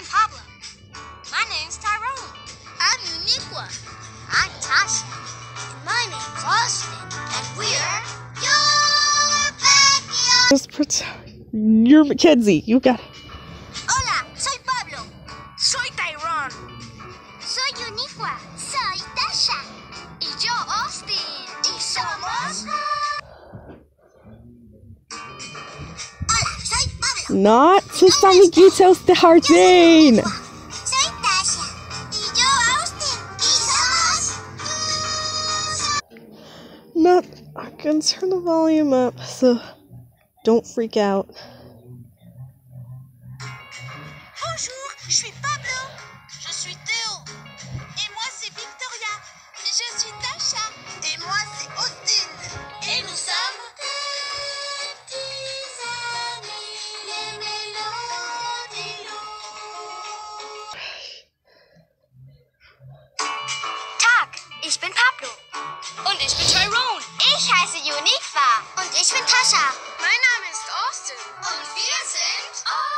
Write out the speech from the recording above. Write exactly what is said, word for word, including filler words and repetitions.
I'm Pablo. My name's Tyrone. I'm Uniqua. I'm Tasha. And my name's Austin. And we're your backyard. Just pretend you're Mackenzie. You got it. Hola, soy Pablo. Soy Tyrone. Soy Uniqua. Soy Tasha. Y yo, Austin. Y somos... Hola, soy Pablo. Not sus amiguitos de jardín. Soy Tasha. Y yo, Austin. Y somos... Not. I can turn the volume up, so don't freak out. Bonjour, je suis Pablo. Je suis Théo. Et moi, c'est Victoria. Je suis Tasha. Et moi, c'est Austin. Et nous sommes... petits amis, les mélodies. Tag, ich bin Pablo. Und ich bin Tyrone. Ich heiße Uniqua. Und ich bin Tasha. Mein Name ist Austin. Und wir sind...